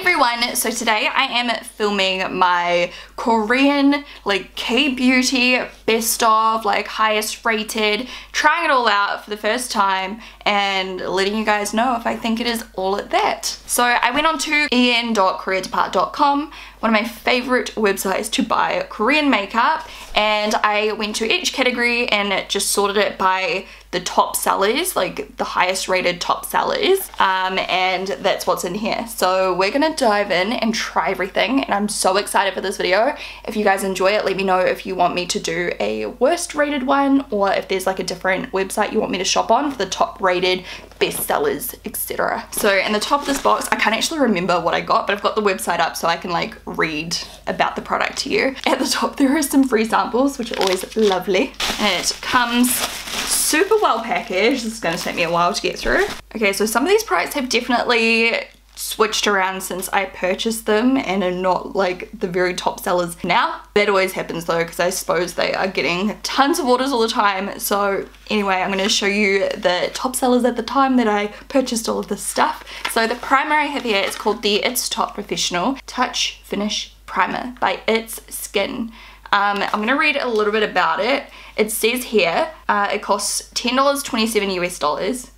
everyone, so today I am filming my Korean like K-beauty best of, like highest rated, trying it all out for the first time and letting you guys know if I think it is all at that. So I went on to en.koreadepart.com, one of my favorite websites to buy Korean makeup, and I went to each category and just sorted it by the top sellers, like the highest rated top sellers, and that's what's in here. So we're gonna dive in and try everything, and I'm so excited for this video. If you guys enjoy it, let me know if you want me to do a worst rated one, or if there's like a different website you want me to shop on for the top rated best sellers, etc. So in the top of this box, I can't actually remember what I got, but I've got the website up so I can like read about the product to you. At the top there are some free samples, which are always lovely, and it comes super well packaged. This is going to take me a while to get through. Okay, so some of these products have definitely switched around since I purchased them and are not like the very top sellers now. That always happens though, because I suppose they are getting tons of orders all the time. So anyway, I'm going to show you the top sellers at the time that I purchased all of this stuff. So the primer I have here is called the It's Top Professional Touch Finish Primer by It's Skin. I'm going to read a little bit about it. It says here, it costs $10.27 US dollars.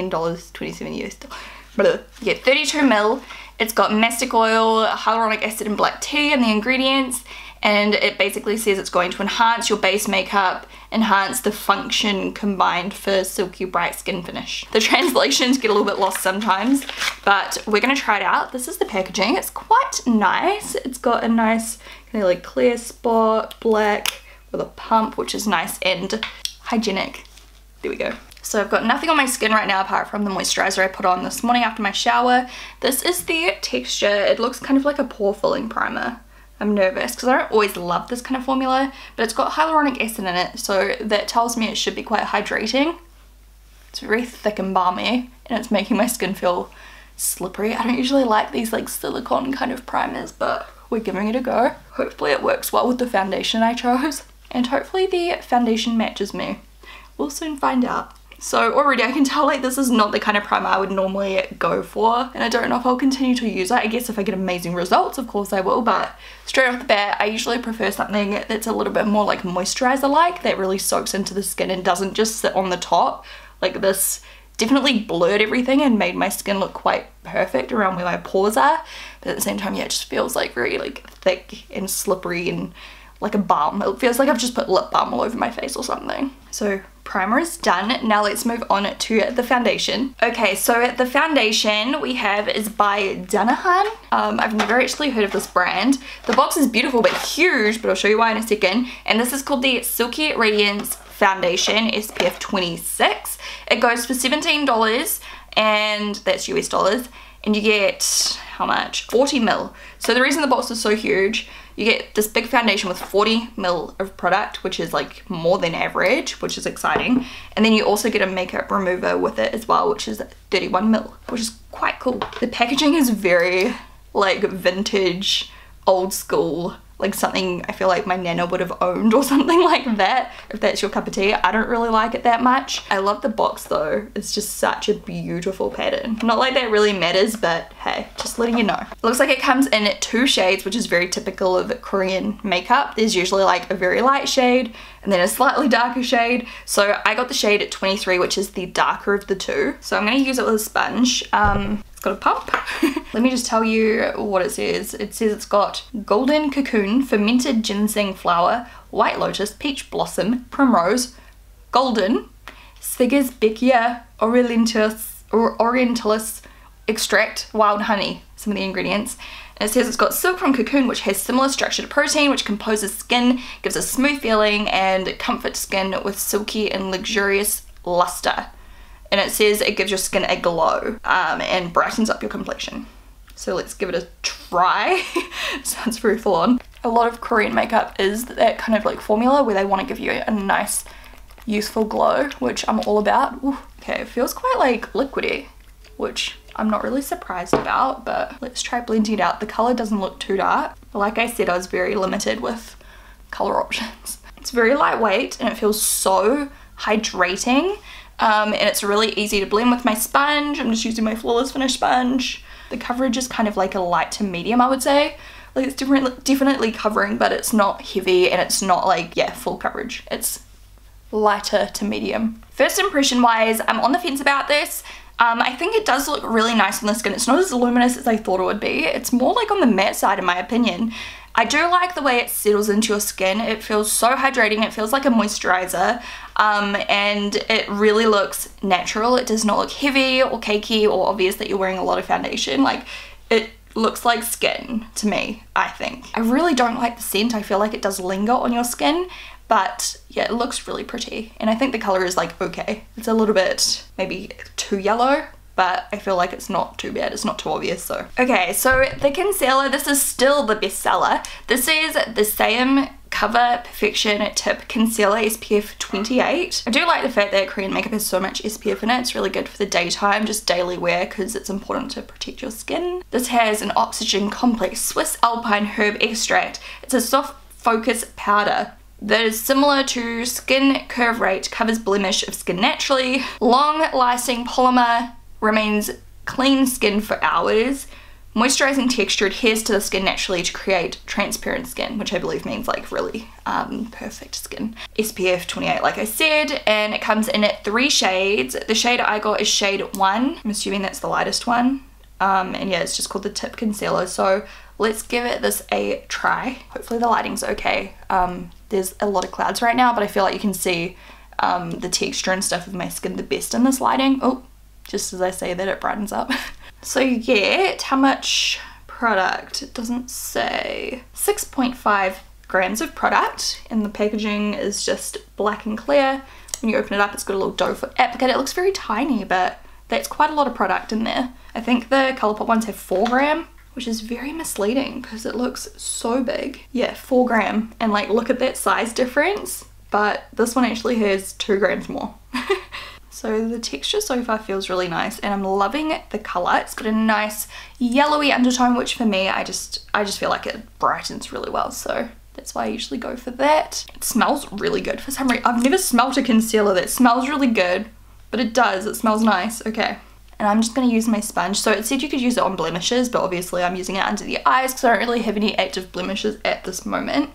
$10.27 US dollars. You get 32 ml. It's got mastic oil, hyaluronic acid, and black tea in the ingredients. And it basically says it's going to enhance your base makeup, enhance the function combined for silky bright skin finish. The translations get a little bit lost sometimes, but we're going to try it out. This is the packaging. It's quite nice. It's got a nice kind of like clear spot, black with a pump, which is nice and hygienic. There we go. So I've got nothing on my skin right now apart from the moisturizer I put on this morning after my shower. This is the texture. It looks kind of like a pore filling primer. I'm nervous because I don't always love this kind of formula, but it's got hyaluronic acid in it, so that tells me it should be quite hydrating. It's very thick and balmy, and it's making my skin feel slippery. I don't usually like these like silicone kind of primers, but we're giving it a go. Hopefully it works well with the foundation I chose, and hopefully the foundation matches me. We'll soon find out. So already I can tell like this is not the kind of primer I would normally go for, and I don't know if I'll continue to use it. I guess if I get amazing results, of course I will, but straight off the bat I usually prefer something that's a little bit more like moisturizer like, that really soaks into the skin and doesn't just sit on the top. Like this definitely blurred everything and made my skin look quite perfect around where my pores are, but at the same time, yeah, it just feels like very like thick and slippery and like a balm. It feels like I've just put lip balm all over my face or something. So primer is done. Now let's move on to the foundation. Okay, so the foundation we have is by Danahan. I've never actually heard of this brand. The box is beautiful but huge, but I'll show you why in a second. And this is called the Silky Radiance Foundation SPF 26. It goes for $17, and that's US dollars. And you get, how much? 40 ml. So the reason the box is so huge, you get this big foundation with 40 ml of product, which is like more than average, which is exciting. And then you also get a makeup remover with it as well, which is 31 ml, which is quite cool. The packaging is very like vintage, old school, like something I feel like my nana would have owned or something like that, if that's your cup of tea. I don't really like it that much. I love the box though. It's just such a beautiful pattern. Not like that really matters, but hey, just letting you know. It looks like it comes in 2 shades, which is very typical of Korean makeup. There's usually like a very light shade and then a slightly darker shade. So I got the shade at 23, which is the darker of the two. So I'm gonna use it with a sponge. It's got a pump. Let me just tell you what it says. It says it's got golden cocoon, fermented ginseng flower, white lotus, peach blossom, primrose, golden, Sphygosbeckia orientalis extract, wild honey, some of the ingredients. And it says it's got silk from cocoon, which has similar structure to protein, which composes skin, gives a smooth feeling, and comforts skin with silky and luxurious luster. And it says it gives your skin a glow and brightens up your complexion. So let's give it a try. Sounds very full on. A lot of Korean makeup is that kind of like formula where they want to give you a nice, useful glow, which I'm all about. Ooh. Okay, it feels quite like liquidy, which I'm not really surprised about, but let's try blending it out. The color doesn't look too dark. Like I said, I was very limited with color options. It's very lightweight and it feels so hydrating. And it's really easy to blend with my sponge. I'm just using my Flawless Finish sponge. The coverage is kind of like a light to medium, I would say. Like it's definitely covering, but it's not heavy and it's not like, yeah, full coverage. It's lighter to medium. First impression wise, I'm on the fence about this. I think it does look really nice on the skin. It's not as luminous as I thought it would be. It's more like on the matte side in my opinion. I do like the way it settles into your skin. It feels so hydrating. It feels like a moisturizer, and it really looks natural. It does not look heavy or cakey or obvious that you're wearing a lot of foundation. Like, it looks like skin to me, I think. I really don't like the scent. I feel like it does linger on your skin, but yeah, it looks really pretty. And I think the color is like okay. It's a little bit maybe too yellow, but I feel like it's not too bad. It's not too obvious, so. Okay, so the concealer, this is still the best seller. This is the same Cover Perfection Tip Concealer SPF 28. I do like the fact that Korean makeup has so much SPF in it. It's really good for the daytime, just daily wear, because it's important to protect your skin. This has an Oxygen Complex Swiss Alpine Herb Extract. It's a soft focus powder that is similar to Skin Curve Rate, covers blemish of skin naturally. Long lasting polymer, remains clean skin for hours. Moisturizing texture adheres to the skin naturally to create transparent skin, which I believe means like really perfect skin. SPF 28 like I said, and it comes in at 3 shades. The shade I got is shade 1. I'm assuming that's the lightest one. And yeah, it's just called the Tip Concealer. So let's give it this a try. Hopefully the lighting's okay. There's a lot of clouds right now, but I feel like you can see the texture and stuff of my skin the best in this lighting. Oh, just as I say that, it brightens up. So you get how much product? It doesn't say. 6.5 grams of product, and the packaging is just black and clear. When you open it up, it's got a little doe foot applicator. It looks very tiny, but that's quite a lot of product in there. I think the Colourpop ones have 4 gram, which is very misleading because it looks so big. Yeah, 4 gram, and like look at that size difference, but this one actually has 2 grams more. So the texture so far feels really nice, and I'm loving the color. It's got a nice yellowy undertone, which for me, I just feel like it brightens really well, so that's why I usually go for that. It smells really good for some reason. I've never smelled a concealer that smells really good, but it does. It smells nice. Okay. And I'm just going to use my sponge. So it said you could use it on blemishes, but obviously I'm using it under the eyes because I don't really have any active blemishes at this moment.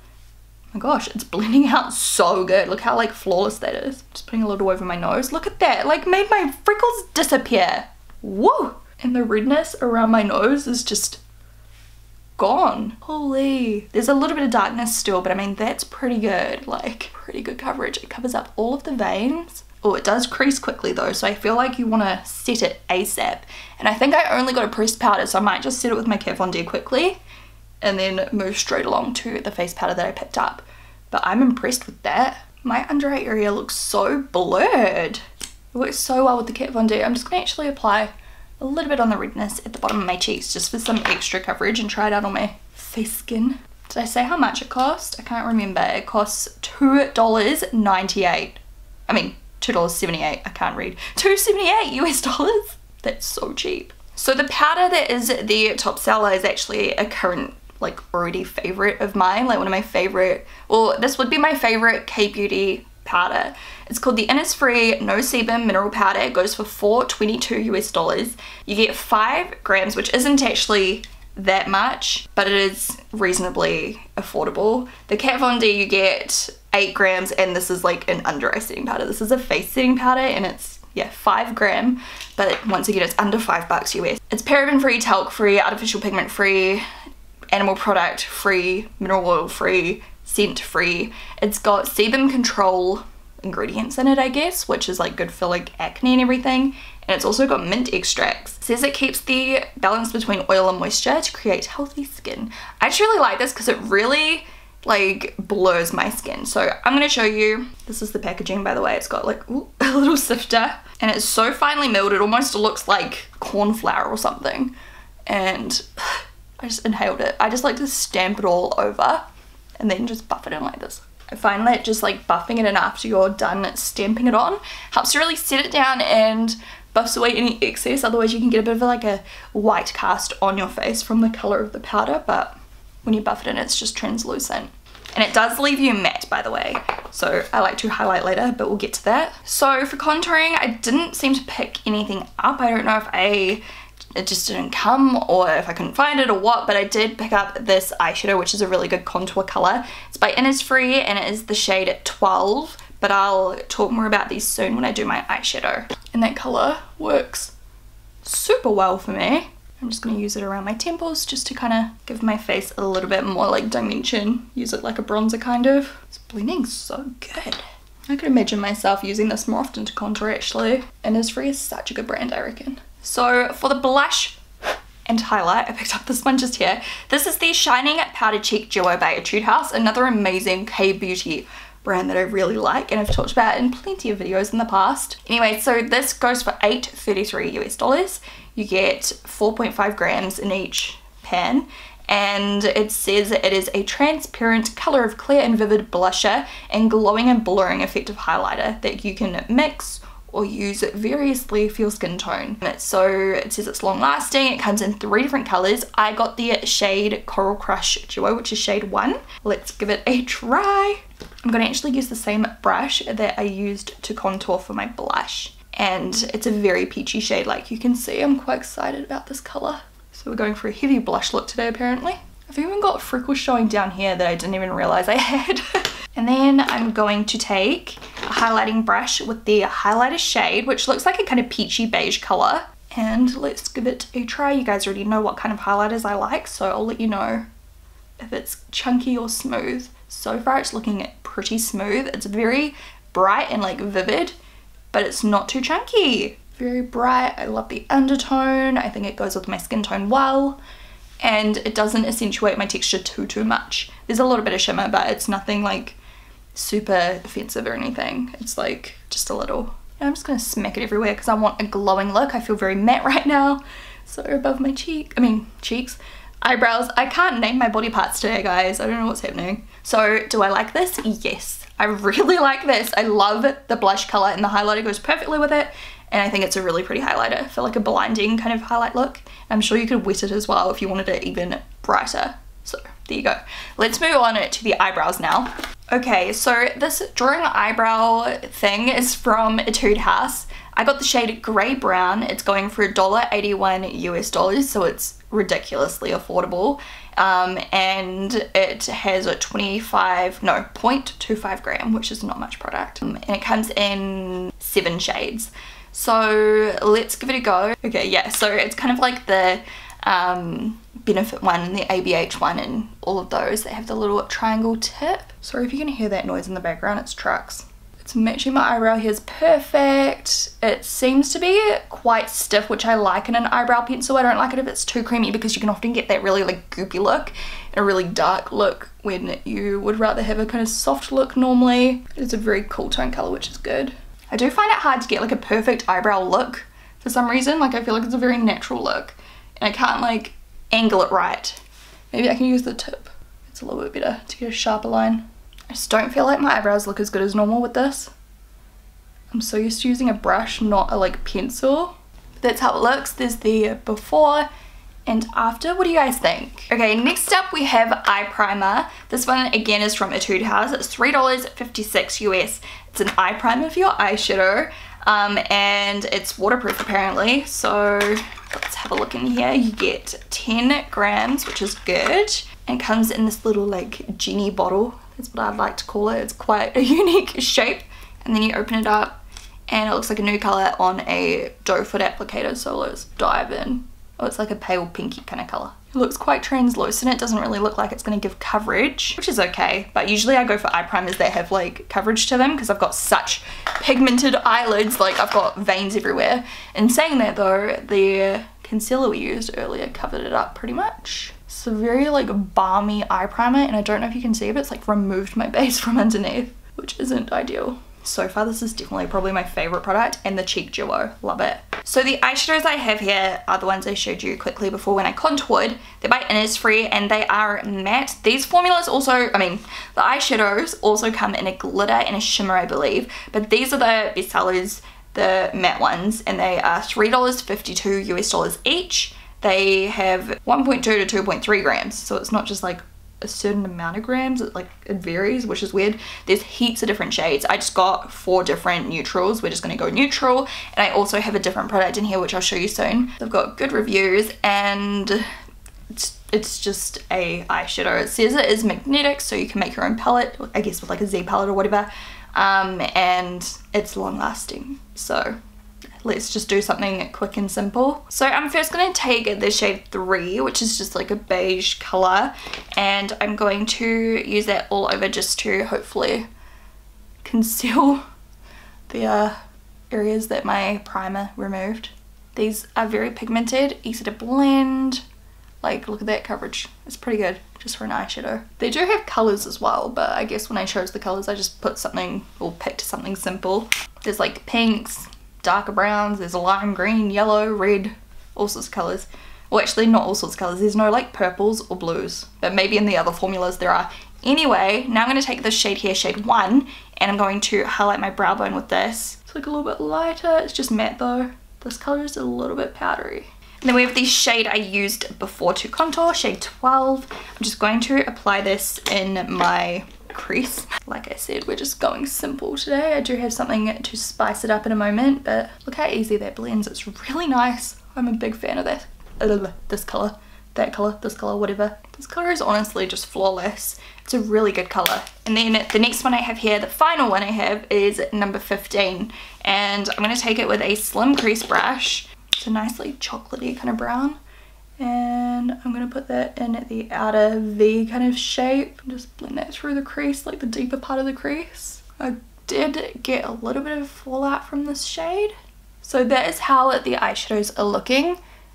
Oh my gosh, it's blending out so good. Look how like flawless that is. Just putting a little over my nose. Look at that, like made my freckles disappear. Woo! And the redness around my nose is just gone. Holy. There's a little bit of darkness still, but I mean, that's pretty good. Like, pretty good coverage. It covers up all of the veins. Oh, it does crease quickly though, so I feel like you want to set it ASAP. And I think I only got a pressed powder, so I might just set it with my Kat Von D quickly and then move straight along to the face powder that I picked up. But I'm impressed with that. My under eye area looks so blurred. It works so well with the Kat Von D. I'm just going to actually apply a little bit on the redness at the bottom of my cheeks just for some extra coverage and try it out on my face skin. Did I say how much it cost? I can't remember. It costs $2.98. I mean, $2.78. I can't read. $2.78 US dollars. That's so cheap. So the powder that is the top seller is actually a current, like already favorite of mine, like one of my favorite, well, this would be my favorite K-Beauty powder. It's called the Innisfree No Sebum Mineral Powder. It goes for $4.22 US dollars. You get 5 grams, which isn't actually that much, but it is reasonably affordable. The Kat Von D you get 8 grams, and this is like an under eye setting powder. This is a face setting powder, and it's, yeah, 5 gram, but once again, it's under $5 US. It's paraben free, talc free, artificial pigment free, animal product free, mineral oil free, scent free. It's got sebum control ingredients in it, I guess, which is like good for like acne and everything. And it's also got mint extracts. It says it keeps the balance between oil and moisture to create healthy skin. I just really like this because it really like blurs my skin. So I'm going to show you. This is the packaging, by the way. It's got like a little sifter, and it's so finely milled it almost looks like corn flour or something. And I just inhaled it. I just like to stamp it all over and then just buff it in like this. I find that just like buffing it in after you're done stamping it on helps to really set it down and buffs away any excess. Otherwise you can get a bit of like a white cast on your face from the color of the powder, but when you buff it in, it's just translucent. And it does leave you matte, by the way. So I like to highlight later, but we'll get to that. So for contouring, I didn't seem to pick anything up. I don't know if I it just didn't come, or if I couldn't find it or what, but I did pick up this eyeshadow, which is a really good contour color. It's by Innisfree and it is the shade 12, but I'll talk more about these soon when I do my eyeshadow. And that color works super well for me. I'm just going to use it around my temples just to kind of give my face a little bit more like dimension. Use it like a bronzer kind of. It's blending so good. I could imagine myself using this more often to contour actually. Innisfree is such a good brand, I reckon. So for the blush and highlight, I picked up this one just here. This is the Shining Powder Cheek Duo by Etude House, another amazing K-beauty brand that I really like and I've talked about in plenty of videos in the past. Anyway, so this goes for $8.33 US. You get 4.5 grams in each pan, and it says it is a transparent color of clear and vivid blusher and glowing and blurring effective highlighter that you can mix or use variously for your skin tone. So it says it's long lasting. It comes in 3 different colors. I got the shade Coral Crush Duo, which is shade 1. Let's give it a try. I'm going to actually use the same brush that I used to contour for my blush, and it's a very peachy shade, like you can see. I'm quite excited about this color. So we're going for a heavy blush look today apparently. I've even got freckles showing down here that I didn't even realize I had. And then I'm going to take a highlighting brush with the highlighter shade, which looks like a kind of peachy beige color, and let's give it a try. You guys already know what kind of highlighters I like, so I'll let you know if it's chunky or smooth. So far it's looking pretty smooth. It's very bright and like vivid, but it's not too chunky. Very bright. I love the undertone. I think it goes with my skin tone well, and it doesn't accentuate my texture too much. There's a little bit of shimmer, but it's nothing like super offensive or anything. It's like just a little. And I'm just gonna smack it everywhere because I want a glowing look. I feel very matte right now. So above my cheeks, eyebrows. I can't name my body parts today, guys. I don't know what's happening. So do I like this? Yes, I really like this. I love the blush color and the highlighter goes perfectly with it. And I think it's a really pretty highlighter for like a blinding kind of highlight look. I'm sure you could wet it as well if you wanted it even brighter. So there you go. Let's move on to the eyebrows now. Okay, so this drawing eyebrow thing is from Etude House. I got the shade Grey Brown. It's going for $1.81 US, so it's ridiculously affordable. And it has a 0.25 gram, which is not much product. And it comes in 7 shades. So let's give it a go. Okay, yeah, so it's kind of like the Benefit one and the ABH one and all of those that have the little triangle tip. Sorry if you can hear that noise in the background, it's trucks. It's matching my eyebrow here is perfect. It seems to be quite stiff, which I like in an eyebrow pencil. I don't like it if it's too creamy because you can often get that really like goopy look and a really dark look when you would rather have a kind of soft look normally. It's a very cool tone color, which is good. I do find it hard to get like a perfect eyebrow look for some reason. Like I feel like it's a very natural look and I can't like angle it right. Maybe I can use the tip. It's a little bit better to get a sharper line. I just don't feel like my eyebrows look as good as normal with this. I'm so used to using a brush, not a like pencil. But that's how it looks. There's the before and after. What do you guys think? Okay, next up we have eye primer. This one again is from Etude House. It's $3.56 US. It's an eye primer for your eyeshadow. And it's waterproof apparently. So let's have a look in here. You get 10 grams, which is good. And it comes in this little like genie bottle. That's what I'd like to call it. It's quite a unique shape. And then you open it up and it looks like a new color on a doe foot applicator. So let's dive in. Oh, it's like a pale pinky kind of color. It looks quite translucent. It doesn't really look like it's going to give coverage, which is okay. But usually I go for eye primers that have like coverage to them because I've got such pigmented eyelids. Like I've got veins everywhere. And saying that though, the concealer we used earlier covered it up pretty much. It's a very like balmy eye primer, and I don't know if you can see, but it's like removed my base from underneath, which isn't ideal. So far this is definitely probably my favorite product, and the Cheek Duo, love it. So the eyeshadows I have here are the ones I showed you quickly before when I contoured. They're by Innisfree and they are matte. These formulas also, the eyeshadows also come in a glitter and a shimmer I believe, but these are the best sellers, the matte ones, and they are $3.52 US each. They have 1.2 to 2.3 grams, so it's not just like a certain amount of grams. It varies, which is weird. There's heaps of different shades. I just got 4 different neutrals. We're just going to go neutral, and I also have a different product in here which I'll show you soon. I've got good reviews, and it's just a eyeshadow. It says it is magnetic, so you can make your own palette, I guess with like a Z palette or whatever, and it's long lasting. So let's just do something quick and simple. So I'm first going to take the shade 3, which is just like a beige color, and I'm going to use that all over just to hopefully conceal the areas that my primer removed. These are very pigmented, easy to blend. Like, look at that coverage. It's pretty good just for an eyeshadow. They do have colors as well, but I guess when I chose the colors I just put something, or picked something simple. There's like pinks, darker browns, there's lime green, yellow, red, all sorts of colors. Well, actually not all sorts of colors. There's no like purples or blues, but maybe in the other formulas there are. Anyway, now I'm going to take this shade here, shade 1, and I'm going to highlight my brow bone with this. It's like a little bit lighter. It's just matte though. This color is a little bit powdery. And then we have the shade I used before to contour, shade 12. I'm just going to apply this in my crease. Like I said, we're just going simple today. I do have something to spice it up in a moment, but look how easy that blends. It's really nice. I'm a big fan of that. This color, that color, this color, whatever. This color is honestly just flawless. It's a really good color. And then the next one I have here, the final one I have, is number 15. And I'm going to take it with a slim crease brush. It's a nicely chocolatey kind of brown, and I'm going to put that in at the outer V kind of shape and just blend that through the crease, like the deeper part of the crease. I did get a little bit of fallout from this shade. So that is how the eyeshadows are looking.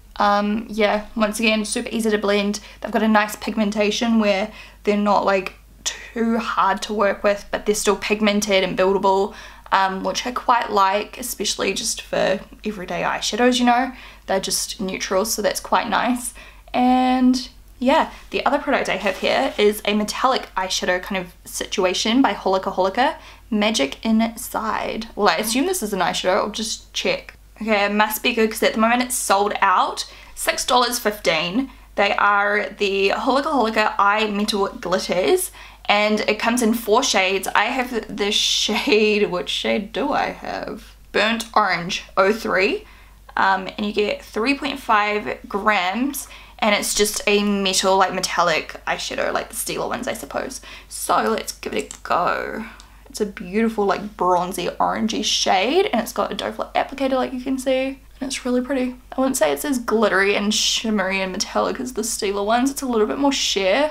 Yeah, once again, super easy to blend. They've got a nice pigmentation where they're not like too hard to work with, but they're still pigmented and buildable. Which I quite like, especially just for everyday eyeshadows, you know. They're just neutrals, so that's quite nice. And yeah, the other product I have here is a metallic eyeshadow kind of situation by Holika Holika, Magic Inside. Well, I assume this is an eyeshadow. I'll just check. Okay, it must be good because at the moment it's sold out. $6.15. They are the Holika Holika Eye Metal Glitters, and it comes in 4 shades. I have the shade, which shade do I have? Burnt Orange 03, and you get 3.5 grams, and it's just a metal, like metallic eyeshadow, like the Stila ones, I suppose. So let's give it a go. It's a beautiful like bronzy orangey shade, and it's got a doe foot applicator like you can see, and it's really pretty. I wouldn't say it's as glittery and shimmery and metallic as the Stila ones. It's a little bit more sheer,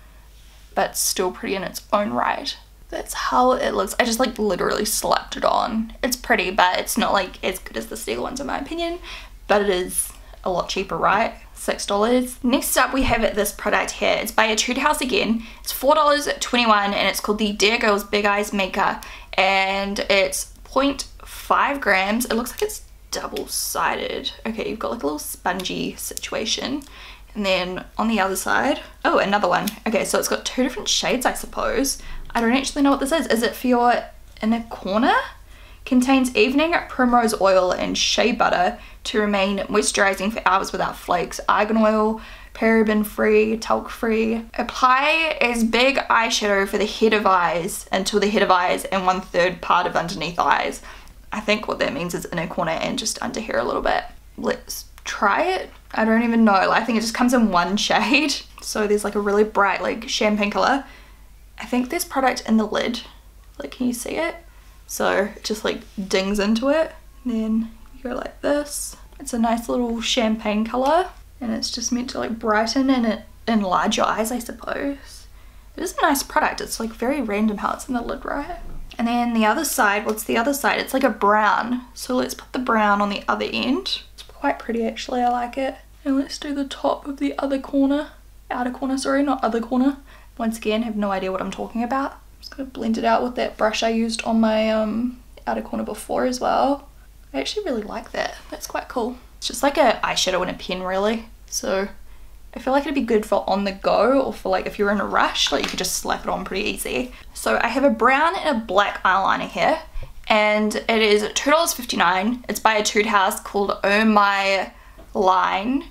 but still pretty in its own right. That's how it looks. I just like literally slapped it on. It's pretty, but it's not like as good as the Stila ones in my opinion, but it is a lot cheaper, right? $6. Next up we have this product here. It's by Etude House again. It's $4.21, and it's called the Dear Girls Big Eyes Maker, and it's 0.5 grams. It looks like it's double-sided. Okay, you've got like a little spongy situation. And then on the other side, oh, another one. Okay, so it's got 2 different shades, I suppose. I don't actually know what this is. Is it for your inner corner? Contains evening primrose oil and shea butter to remain moisturizing for hours without flakes. Argan oil, paraben free, talc free. Apply as big eyeshadow for the head of eyes until the head of eyes and 1/3 part of underneath eyes. I think what that means is inner corner and just under here a little bit. Let's try it. I don't even know. I think it just comes in 1 shade. So there's like a really bright like champagne color. I think there's product in the lid. Like, can you see it? So it just like dings into it. And then you go like this. It's a nice little champagne color, and it's just meant to like brighten and enlarge your eyes, I suppose. It is a nice product. It's like very random how it's in the lid, right? And then the other side, what's the other side? It's like a brown. So let's put the brown on the other end. It's quite pretty actually, I like it. And let's do the top of the other corner. Outer corner, sorry, not other corner. Once again, have no idea what I'm talking about. I'm just gonna blend it out with that brush I used on my outer corner before as well. I actually really like that. That's quite cool. It's just like an eyeshadow and a pen really. So I feel like it'd be good for on the go, or for like if you're in a rush, like you could just slap it on pretty easy. So I have a brown and a black eyeliner here, and it is $2.59. It's by Etude House, called Oh My Line.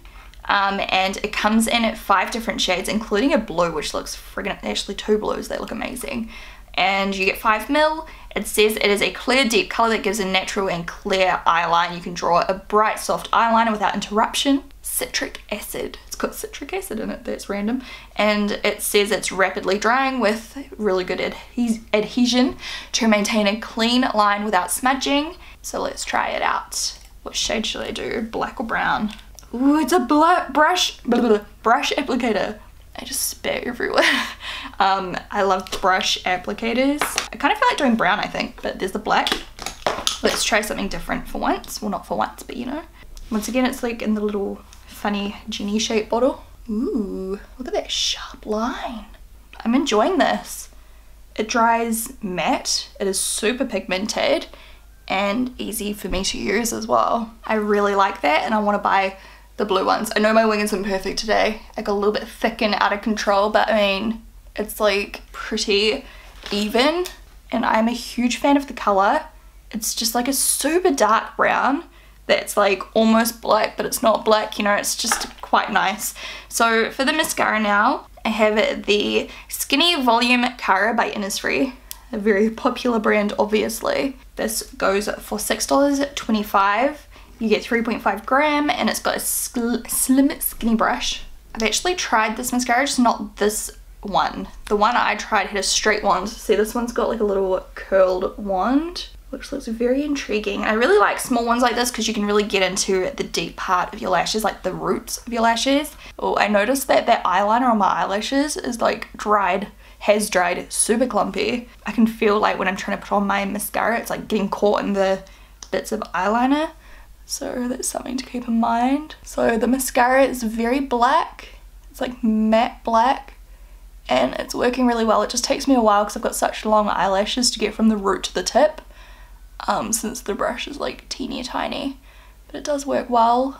and it comes in 5 different shades, including a blue, which looks friggin', actually 2 blues, they look amazing. And you get 5 ml. It says it is a clear deep color that gives a natural and clear eyeline. You can draw a bright soft eyeliner without interruption. Citric acid, it's got citric acid in it, that's random. And it says it's rapidly drying with really good adhesion to maintain a clean line without smudging. So let's try it out. What shade should I do, black or brown? Ooh, it's a black brush applicator. I just spat everywhere. I love brush applicators. I kind of feel like doing brown, I think, but there's the black. Let's try something different for once. Well, not for once, but you know. Once again, it's like in the little funny genie shaped bottle. Ooh, look at that sharp line. I'm enjoying this. It dries matte. It is super pigmented and easy for me to use as well. I really like that, and I want to buy the blue ones. I know my wing isn't perfect today. I got a little bit thick and out of control, but I mean, it's like pretty even, and I'm a huge fan of the color. It's just like a super dark brown that's like almost black, but it's not black, you know, it's just quite nice. So for the mascara now, I have the Skinny Volume Cara by Innisfree, a very popular brand obviously. This goes for $6.25. You get 3.5 gram, and it's got a slim skinny brush. I've actually tried this mascara, just not this one. The one I tried had a straight wand. See, this one's got like a little curled wand, which looks very intriguing. And I really like small ones like this because you can really get into the deep part of your lashes, like the roots of your lashes. Oh, I noticed that that eyeliner on my eyelashes is like has dried, super clumpy. I can feel like when I'm trying to put on my mascara, it's like getting caught in the bits of eyeliner. So that's something to keep in mind. So the mascara is very black. It's like matte black, and it's working really well. It just takes me a while because I've got such long eyelashes to get from the root to the tip, since the brush is like teeny tiny, but it does work well.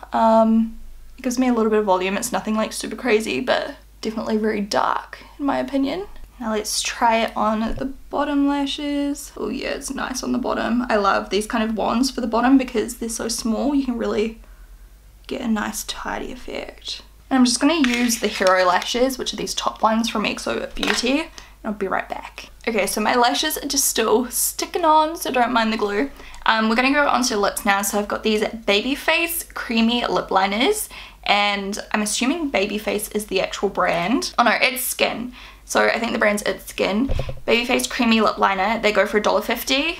It gives me a little bit of volume. It's nothing like super crazy, but definitely very dark in my opinion. Now let's try it on the bottom lashes. Oh yeah, it's nice on the bottom. I love these kind of wands for the bottom because they're so small. You can really get a nice tidy effect. And I'm just going to use the Hero lashes, which are these top ones from Exo Beauty. And I'll be right back. Okay, so my lashes are just still sticking on, so don't mind the glue. We're going to go on to the lips now. So I've got these Babyface Creamy Lip Liners, and I'm assuming Babyface is the actual brand. Oh no, it's Skin. So I think the brand's It's Skin. Babyface Creamy Lip Liner. They go for $1.50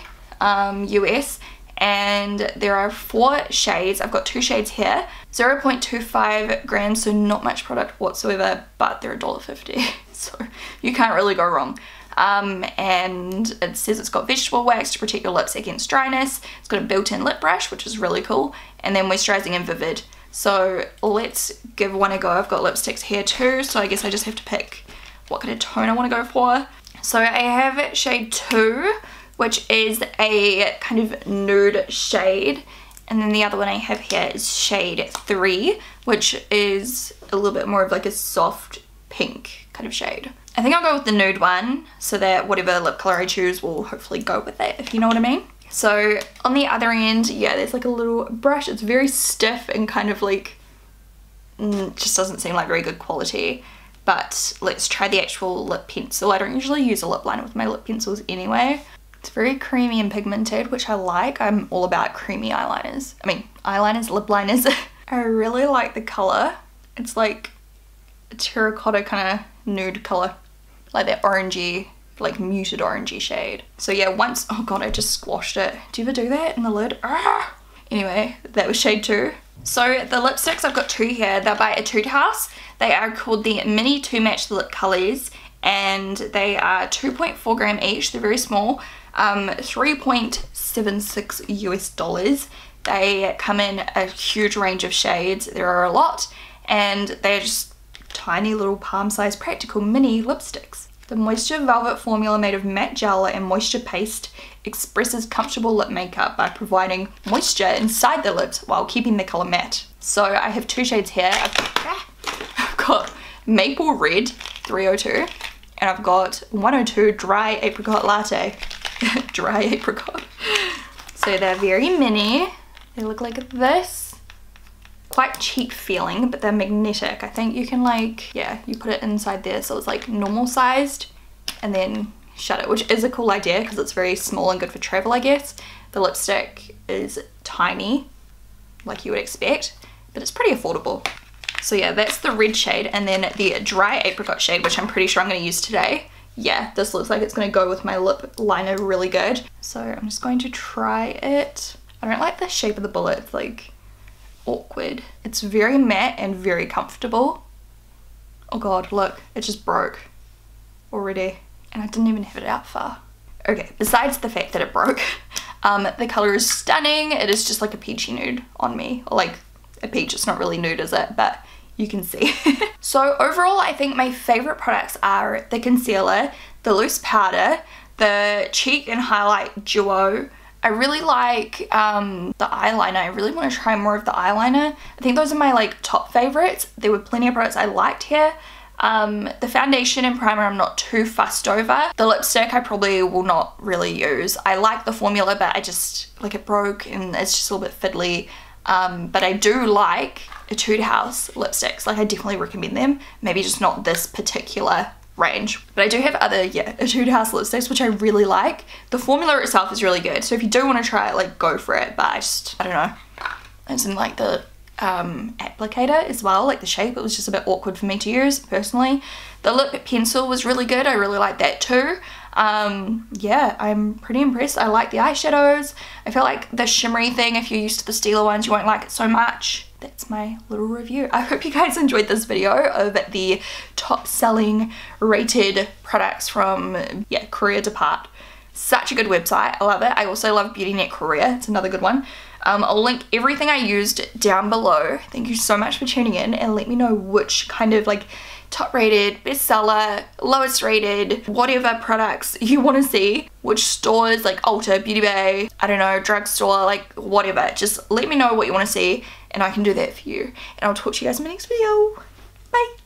US, and there are 4 shades. I've got 2 shades here. 0.25 grams, so not much product whatsoever, but they're $1.50. So you can't really go wrong. And it says it's got vegetable wax to protect your lips against dryness. It's got a built-in lip brush, which is really cool, and then moisturizing and vivid. So let's give one a go. I've got lipsticks here too, so I guess I just have to pick what kind of tone I want to go for. So I have shade 2, which is a kind of nude shade, and then the other one I have here is shade 3, which is a little bit more of like a soft pink kind of shade. I think I'll go with the nude one so that whatever lip color I choose will hopefully go with it, if you know what I mean. So on the other end, yeah, there's like a little brush. It's very stiff and kind of like, just doesn't seem like very good quality. But let's try the actual lip pencil. I don't usually use a lip liner with my lip pencils anyway. It's very creamy and pigmented, which I like. I'm all about creamy eyeliners. I mean, eyeliners, lip liners. I really like the color. It's like a terracotta kind of nude color. Like that orangey, like muted orangey shade. So yeah, once, oh god, I just squashed it. Do you ever do that in the lid? Ah! Anyway, that was shade 2. So the lipsticks, I've got 2 here. They're by Etude House. They are called the Mini 2 Match Lip Colors, and they are 2.4 gram each. They're very small. 3.76 US dollars. They come in a huge range of shades. There are a lot, and they're just tiny little palm-sized practical mini lipsticks. The Moisture Velvet formula made of matte gel and moisture paste expresses comfortable lip makeup by providing moisture inside the lips while keeping the color matte. So I have 2 shades here. I've got Maple Red 302, and I've got 102 Dry Apricot Latte. Dry apricot. So they're very mini. They look like this. quite cheap feeling, but they're magnetic. I think you can like, yeah, you put it inside there so it's like normal sized and then shut it, which is a cool idea because it's very small and good for travel, I guess. The lipstick is tiny, like you would expect, but it's pretty affordable. So yeah, that's the red shade, and then the dry apricot shade, which I'm pretty sure I'm going to use today. Yeah, this looks like it's going to go with my lip liner really good. So I'm just going to try it. I don't like the shape of the bullet, it's like awkward. It's very matte and very comfortable. Oh god, look, it just broke already, and I didn't even have it out far. Okay, besides the fact that it broke, the color is stunning. It is just like a peachy nude on me, or like a peach. It's not really nude, is it? But you can see. So overall, I think my favorite products are the concealer, the loose powder, the cheek and highlight duo. I really like the eyeliner. I really want to try more of the eyeliner. I think those are my like top favorites. There were plenty of products I liked here. The foundation and primer I'm not too fussed over. The lipstick I probably will not really use. I like the formula, but I just, like, it broke and it's just a little bit fiddly. But I do like Etude House lipsticks. Like, I definitely recommend them. Maybe just not this particular range. But I do have other, yeah, Etude House lipsticks, which I really like. The formula itself is really good. So if you do want to try it, like, go for it. But I don't know. I just didn't like the applicator as well, like the shape. It was just a bit awkward for me to use personally. The lip pencil was really good. I really like that too. Yeah, I'm pretty impressed. I like the eyeshadows. I feel like the shimmery thing, if you're used to the Stila ones, you won't like it so much. That's my little review. I hope you guys enjoyed this video of the top selling rated products from, yeah, Korea Depart. Such a good website. I love it. I also love BeautyNet Korea. It's another good one. I'll link everything I used down below. Thank you so much for tuning in, and let me know which kind of like top rated, bestseller, lowest rated, whatever products you want to see. Which stores, like Ulta, Beauty Bay, I don't know, drugstore, like whatever. Just let me know what you want to see and I can do that for you. And I'll talk to you guys in my next video. Bye!